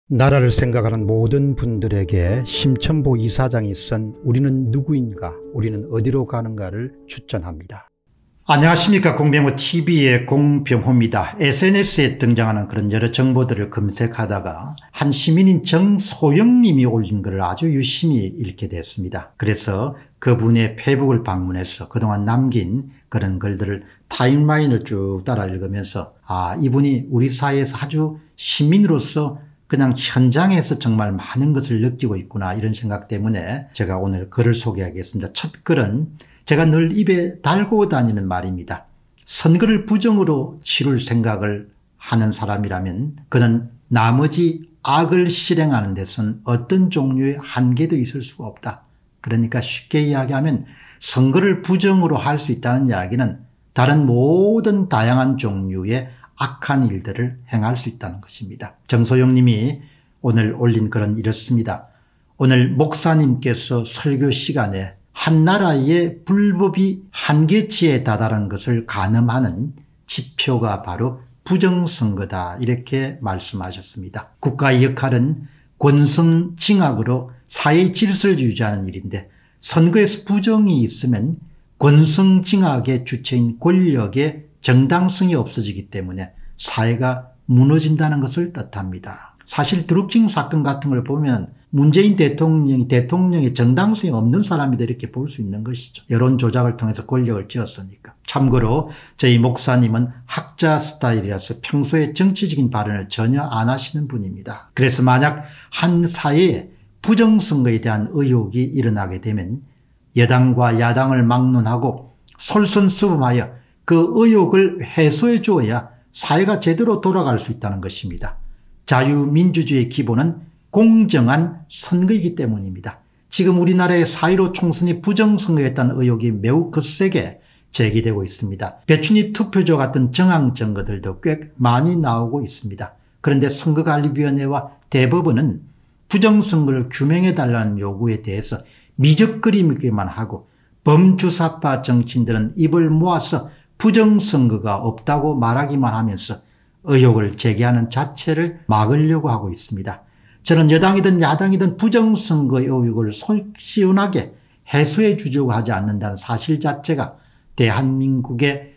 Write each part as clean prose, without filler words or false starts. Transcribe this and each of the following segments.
나라를 생각하는 모든 분들에게 심천보 이사장이 쓴 우리는 누구인가, 우리는 어디로 가는가를 추천합니다. 안녕하십니까. 공병호TV의 공병호입니다. SNS에 등장하는 그런 여러 정보들을 검색하다가 한 시민인 정소영님이 올린 글을 아주 유심히 읽게 됐습니다. 그래서 그분의 페이북을 방문해서 그동안 남긴 그런 글들을 타임라인을 쭉 따라 읽으면서 이분이 우리 사회에서 아주 시민으로서 그냥 현장에서 정말 많은 것을 느끼고 있구나, 이런 생각 때문에 제가 오늘 글을 소개하겠습니다. 첫 글은 제가 늘 입에 달고 다니는 말입니다. 선거를 부정으로 치룰 생각을 하는 사람이라면 그는 나머지 악을 실행하는 데선 어떤 종류의 한계도 있을 수가 없다. 그러니까 쉽게 이야기하면 선거를 부정으로 할 수 있다는 이야기는 다른 모든 다양한 종류의 악한 일들을 행할 수 있다는 것입니다. 정소영 님이 오늘 올린 글은 이렇습니다. 오늘 목사님께서 설교 시간에 한 나라의 불법이 한계치에 다다른 것을 가늠하는 지표가 바로 부정선거다, 이렇게 말씀하셨습니다. 국가의 역할은 권성징악으로 사회 질서를 유지하는 일인데 선거에서 부정이 있으면 권성징악의 주체인 권력의 정당성이 없어지기 때문에 사회가 무너진다는 것을 뜻합니다. 사실 드루킹 사건 같은 걸 보면 문재인 대통령의 정당성이 없는 사람이다, 이렇게 볼 수 있는 것이죠. 여론 조작을 통해서 권력을 쥐었으니까. 참고로 저희 목사님은 학자 스타일이라서 평소에 정치적인 발언을 전혀 안 하시는 분입니다. 그래서 만약 한 사회에 부정선거에 대한 의혹이 일어나게 되면 여당과 야당을 막론하고 솔선수범하여 그 의혹을 해소해 주어야 사회가 제대로 돌아갈 수 있다는 것입니다. 자유민주주의의 기본은 공정한 선거이기 때문입니다. 지금 우리나라의 4.15 총선이 부정선거였다는 의혹이 매우 거세게 제기되고 있습니다. 배춘입 투표조 같은 정황 증거들도 꽤 많이 나오고 있습니다. 그런데 선거관리위원회와 대법원은 부정선거를 규명해달라는 요구에 대해서 미적거리기만 하고 범주사파 정치인들은 입을 모아서 부정선거가 없다고 말하기만 하면서 의혹을 제기하는 자체를 막으려고 하고 있습니다. 저는 여당이든 야당이든 부정선거의 의혹을 시원하게 해소해 주려고 하지 않는다는 사실 자체가 대한민국의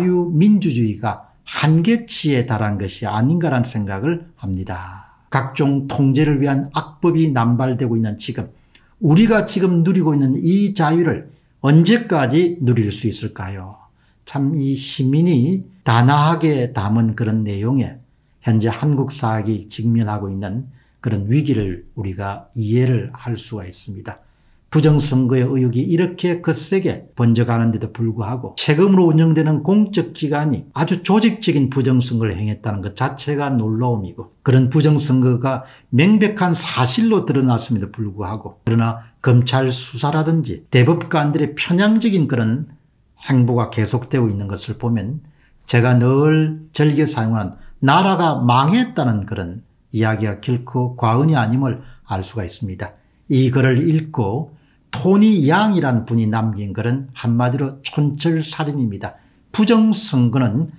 자유민주주의가 한계치에 달한 것이 아닌가라는 생각을 합니다. 각종 통제를 위한 악법이 남발되고 있는 지금, 우리가 지금 누리고 있는 이 자유를 언제까지 누릴 수 있을까요? 참 이 시민이 단아하게 담은 그런 내용에 현재 한국 사회가 직면하고 있는 그런 위기를 우리가 이해를 할 수가 있습니다. 부정선거의 의혹이 이렇게 거세게 번져가는데도 불구하고 세금으로 운영되는 공적기관이 아주 조직적인 부정선거를 행했다는 것 자체가 놀라움이고, 그런 부정선거가 명백한 사실로 드러났음에도 불구하고 그러나 검찰 수사라든지 대법관들의 편향적인 그런 행보가 계속되고 있는 것을 보면 제가 늘 즐겨 사용하는 나라가 망했다는 그런 이야기가 결코 과언이 아님을 알 수가 있습니다. 이 글을 읽고 토니 양이라는 분이 남긴 글은 한마디로 촌철살인입니다. 부정선거는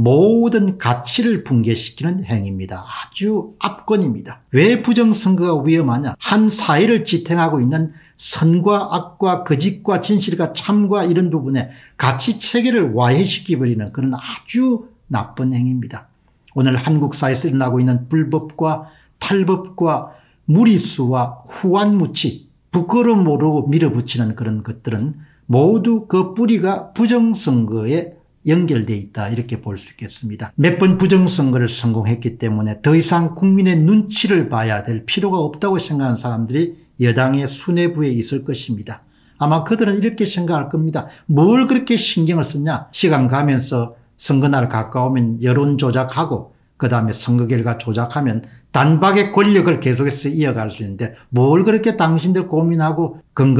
모든 가치를 붕괴시키는 행위입니다. 아주 압권입니다. 왜 부정선거가 위험하냐? 한 사회를 지탱하고 있는 선과 악과 거짓과 진실과 참과 이런 부분에 가치체계를 와해시켜버리는 그런 아주 나쁜 행위입니다. 오늘 한국 사회에서 일어나고 있는 불법과 탈법과 무리수와 후한무치, 부끄러움으로 밀어붙이는 그런 것들은 모두 그 뿌리가 부정선거에 연결되어 있다, 이렇게 볼 수 있겠습니다. 몇 번 부정선거를 성공했기 때문에 더 이상 국민의 눈치를 봐야 될 필요가 없다고 생각하는 사람들이 여당의 수뇌부에 있을 것입니다. 아마 그들은 이렇게 생각할 겁니다. 뭘 그렇게 신경을 쓰냐? 시간 가면서 선거날 가까우면 여론 조작하고 그 다음에 선거 결과 조작하면 단박에 권력을 계속해서 이어갈 수 있는데 뭘 그렇게 당신들 고민하고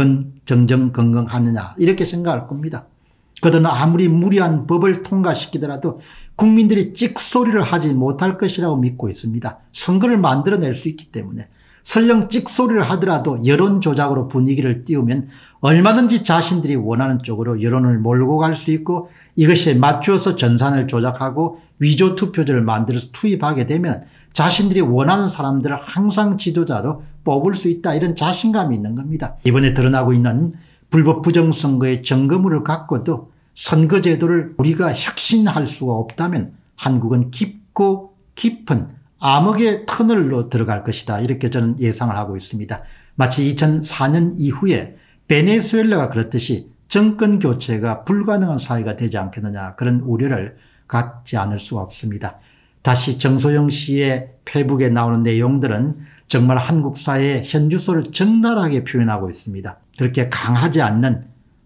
건강하느냐, 이렇게 생각할 겁니다. 그들은 아무리 무리한 법을 통과시키더라도 국민들이 찍소리를 하지 못할 것이라고 믿고 있습니다. 선거를 만들어낼 수 있기 때문에. 설령 찍소리를 하더라도 여론 조작으로 분위기를 띄우면 얼마든지 자신들이 원하는 쪽으로 여론을 몰고 갈 수 있고, 이것에 맞추어서 전산을 조작하고 위조 투표들을 만들어서 투입하게 되면 자신들이 원하는 사람들을 항상 지도자로 뽑을 수 있다, 이런 자신감이 있는 겁니다. 이번에 드러나고 있는 불법 부정선거의 증거물을 갖고도 선거제도를 우리가 혁신할 수가 없다면 한국은 깊고 깊은 암흑의 터널로 들어갈 것이다, 이렇게 저는 예상을 하고 있습니다. 마치 2004년 이후에 베네수엘라가 그렇듯이 정권 교체가 불가능한 사회가 되지 않겠느냐, 그런 우려를 갖지 않을 수가 없습니다. 다시 정소영 씨의 페북에 나오는 내용들은 정말 한국 사회의 현주소를 적나라하게 표현하고 있습니다. 그렇게 강하지 않는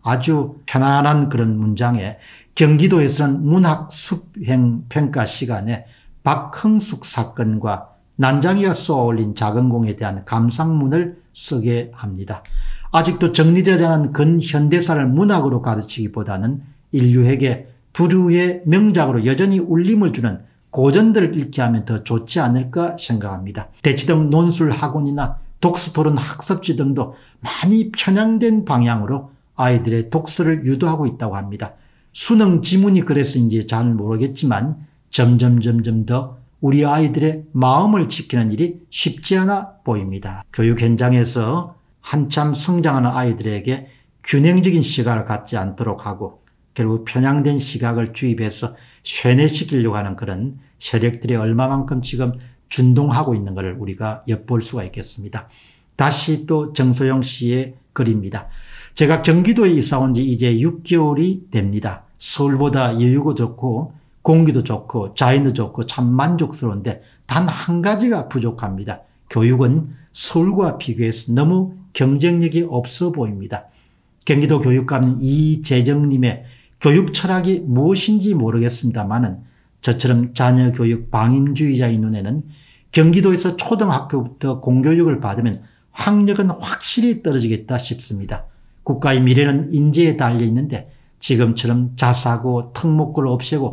아주 편안한 그런 문장에 경기도에서는 문학 수행 평가 시간에 박흥숙 사건과 난장이가 쏘아올린 작은공에 대한 감상문을 쓰게 합니다. 아직도 정리되지 않은 근현대사를 문학으로 가르치기보다는 인류에게 부류의 명작으로 여전히 울림을 주는 고전들을 읽게 하면 더 좋지 않을까 생각합니다. 대치동 논술학원이나 독서토론 학습지 등도 많이 편향된 방향으로 아이들의 독서를 유도하고 있다고 합니다. 수능 지문이 그래서인지 잘 모르겠지만 점점 더 우리 아이들의 마음을 지키는 일이 쉽지 않아 보입니다. 교육 현장에서 한참 성장하는 아이들에게 균형적인 시각을 갖지 않도록 하고 결국 편향된 시각을 주입해서 쇠뇌시키려고 하는 그런 세력들이 얼마만큼 지금 준동하고 있는 것을 우리가 엿볼 수가 있겠습니다. 다시 또 정소영 씨의 글입니다. 제가 경기도에 이사 온 지 이제 6개월이 됩니다. 서울보다 여유가 좋고 공기도 좋고 자연도 좋고 참 만족스러운데 단 한 가지가 부족합니다. 교육은 서울과 비교해서 너무 경쟁력이 없어 보입니다. 경기도 교육감 이재정님의 교육 철학이 무엇인지 모르겠습니다만은 저처럼 자녀 교육 방임주의자의 눈에는 경기도에서 초등학교부터 공교육을 받으면 학력은 확실히 떨어지겠다 싶습니다. 국가의 미래는 인재에 달려 있는데 지금처럼 자사고 특목고를 없애고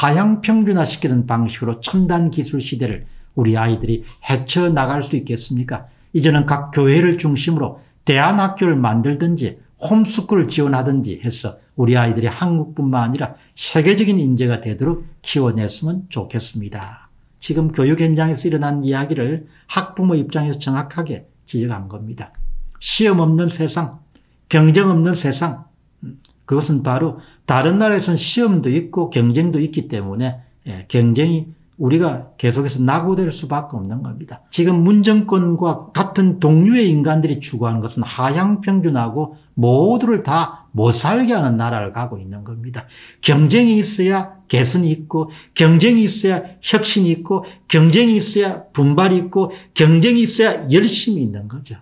하향평준화시키는 방식으로 첨단 기술 시대를 우리 아이들이 헤쳐나갈 수 있겠습니까? 이제는 각 교회를 중심으로 대안학교를 만들든지 홈스쿨을 지원하든지 해서 우리 아이들이 한국뿐만 아니라 세계적인 인재가 되도록 키워냈으면 좋겠습니다. 지금 교육 현장에서 일어난 이야기를 학부모 입장에서 정확하게 지적한 겁니다. 시험 없는 세상, 경쟁 없는 세상, 그것은 바로 다른 나라에서는 시험도 있고 경쟁도 있기 때문에 경쟁이 우리가 계속해서 낙오될 수밖에 없는 겁니다. 지금 문정권과 같은 동류의 인간들이 추구하는 것은 하향평준하고 모두를 다 못 살게 하는 나라를 가고 있는 겁니다. 경쟁이 있어야 개선이 있고 경쟁이 있어야 혁신이 있고 경쟁이 있어야 분발이 있고 경쟁이 있어야 열심이 있는 거죠.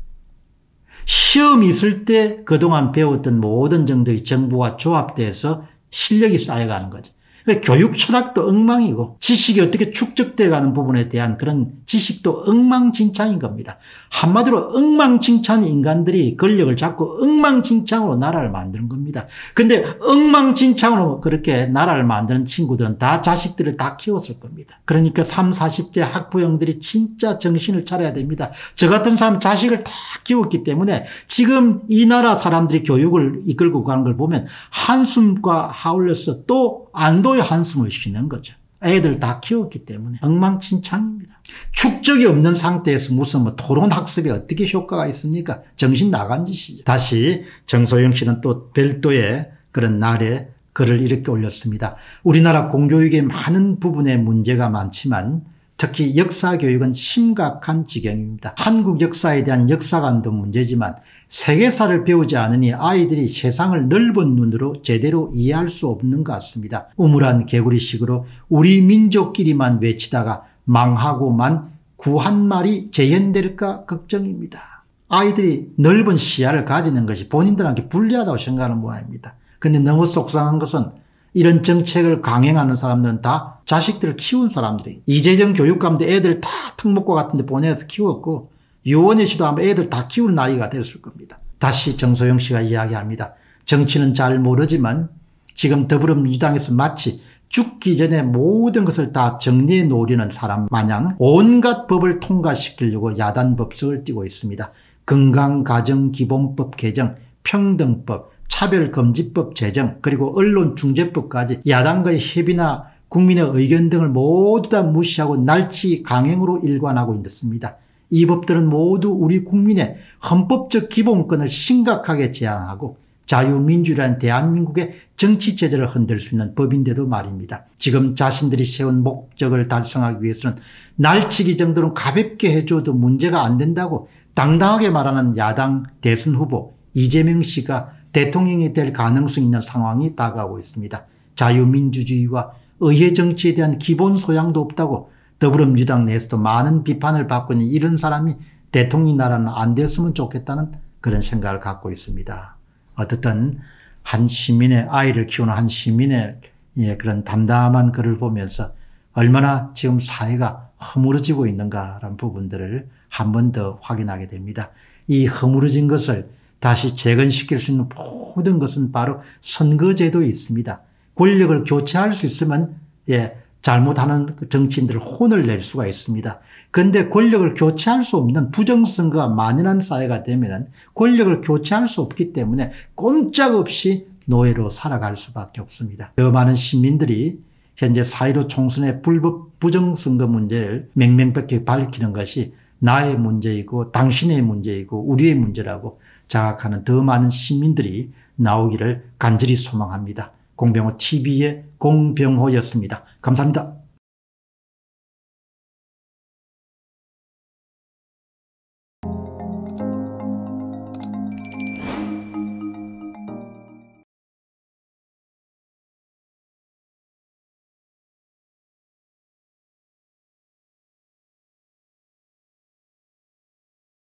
시험이 있을 때 그동안 배웠던 모든 정도의 정보와 조합돼서 실력이 쌓여가는 거죠. 교육 철학도 엉망이고 지식이 어떻게 축적돼 가는 부분에 대한 그런 지식도 엉망진창인 겁니다. 한마디로 엉망진창 인간들이 권력을 잡고 엉망진창으로 나라를 만드는 겁니다. 그런데 엉망진창으로 그렇게 나라를 만드는 친구들은 다 자식들을 다 키웠을 겁니다. 그러니까 30, 40대 학부형들이 진짜 정신을 차려야 됩니다. 저 같은 사람 자식을 다 키웠기 때문에 지금 이 나라 사람들이 교육을 이끌고 가는 걸 보면 한숨과 하울려서 또 안도의 한숨을 쉬는 거죠. 애들 다 키웠기 때문에 엉망진창입니다. 축적이 없는 상태에서 무슨 토론 학습이 어떻게 효과가 있습니까? 정신 나간 짓이죠. 다시 정소영 씨는 또 별도의 그런 날에 글을 이렇게 올렸습니다. 우리나라 공교육의 많은 부분에 문제가 많지만 특히 역사교육은 심각한 지경입니다. 한국 역사에 대한 역사관도 문제지만 세계사를 배우지 않으니 아이들이 세상을 넓은 눈으로 제대로 이해할 수 없는 것 같습니다. 우물한 개구리식으로 우리 민족끼리만 외치다가 망하고만 구한말이 재현될까 걱정입니다. 아이들이 넓은 시야를 가지는 것이 본인들한테 불리하다고 생각하는 모양입니다. 그런데 너무 속상한 것은 이런 정책을 강행하는 사람들은 다 자식들을 키운 사람들이에요. 이재정 교육감도 애들 다 특목고 같은 데 보내서 키웠고 유원희 씨도 아마 애들 다 키울 나이가 됐을 겁니다. 다시 정소영 씨가 이야기합니다. 정치는 잘 모르지만 지금 더불어민주당에서 마치 죽기 전에 모든 것을 다 정리해 놓으려는 사람 마냥 온갖 법을 통과시키려고 야단 법석을 띄고 있습니다. 건강가정기본법 개정, 평등법, 차별금지법 제정, 그리고 언론중재법까지 야당과의 협의나 국민의 의견 등을 모두 다 무시하고 날치 강행으로 일관하고 있습니다. 이 법들은 모두 우리 국민의 헌법적 기본권을 심각하게 제한하고 자유민주라는 대한민국의 정치체제를 흔들 수 있는 법인데도 말입니다. 지금 자신들이 세운 목적을 달성하기 위해서는 날치기 정도는 가볍게 해줘도 문제가 안 된다고 당당하게 말하는 야당 대선 후보 이재명 씨가 대통령이 될 가능성이 있는 상황이 다가오고 있습니다. 자유민주주의와 의회 정치에 대한 기본 소양도 없다고 더불어민주당 내에서도 많은 비판을 받고 있는 이런 사람이 대통령 나라는 안 됐으면 좋겠다는 그런 생각을 갖고 있습니다. 어떻든 한 시민의 아이를 키우는 한 시민의 그런 담담한 글을 보면서 얼마나 지금 사회가 허물어지고 있는가라는 부분들을 한 번 더 확인하게 됩니다. 이 허물어진 것을 다시 재건시킬 수 있는 모든 것은 바로 선거제도에 있습니다. 권력을 교체할 수 있으면 잘못하는 정치인들 혼을 낼 수가 있습니다. 그런데 권력을 교체할 수 없는 부정선거가 만연한 사회가 되면 권력을 교체할 수 없기 때문에 꼼짝없이 노예로 살아갈 수밖에 없습니다. 더 많은 시민들이 현재 4.15 총선의 불법 부정선거 문제를 맹맹하게 밝히는 것이 나의 문제이고 당신의 문제이고 우리의 문제라고 자각하는 더 많은 시민들이 나오기를 간절히 소망합니다. 공병호 TV의 공병호였습니다. 감사합니다.